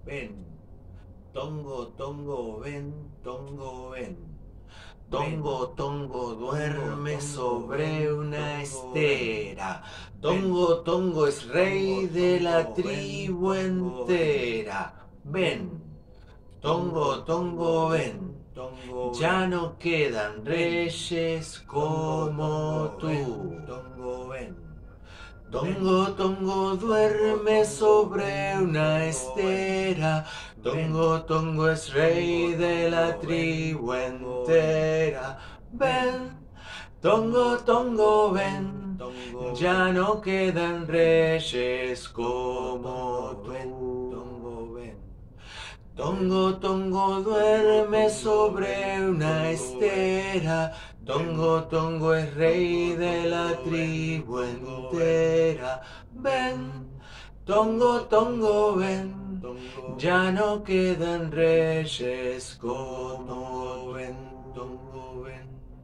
ven. Tongo, tongo, ven, tongo, ven. Tongo, tongo, duerme sobre una estera. Tongo, tongo es rey de la tribu entera. Ven, tongo, tongo, ven. Ya no quedan reyes como tú. Tongo, ven. Tongo, tongo, duerme sobre una estera. Tongo, tongo es rey de la tribu entera. Ven, tongo, tongo, ven. Ya no quedan reyes como tú. Tongo, tongo, duerme sobre una estera. Tongo, tongo es rey de la tribu entera. Ven, tongo, tongo, ven. Ya no quedan reyes como ven, tongo, ven.